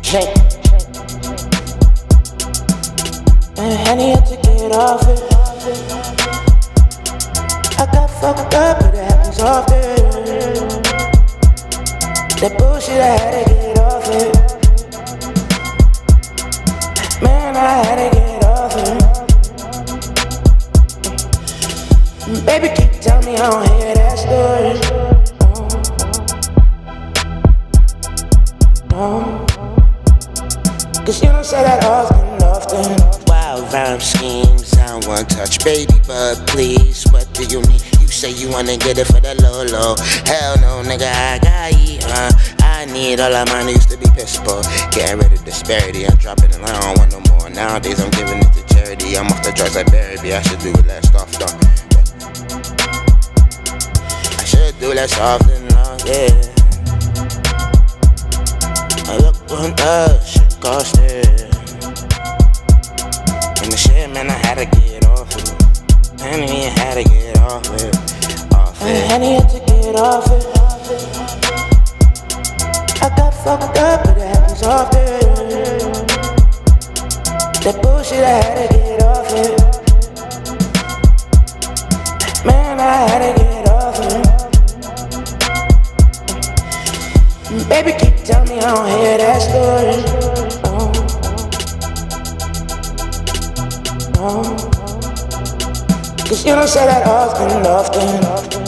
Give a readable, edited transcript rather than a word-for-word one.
Shake. And Henny had to get off it. I got fucked up, but it happens often. That bullshit, I had to get off it. Man, I had to get off it. Baby, keep telling me I don't hear that story. No. Cause you don't say that often. Wild rhyme schemes, I don't want touch, baby, but please, what do you need? You say you wanna get it for the low. Hell no, nigga, I got eat, I need all of mine used to be piss poor. Getting rid of disparity, I'm dropping it, I don't want no more. Nowadays I'm giving it to charity. I'm off the drugs like Barry, I should do it less often. I should do less often, yeah. I look what the shit cost it. And the shit, man, I had to get off it. Henny, I had to get off it. Henny had to get off it. I got fucked up, but it happens often. That bullshit, I had to get off it. Man, I had to get off it. Baby, keep telling me I don't hear that story. Cause you don't say that often.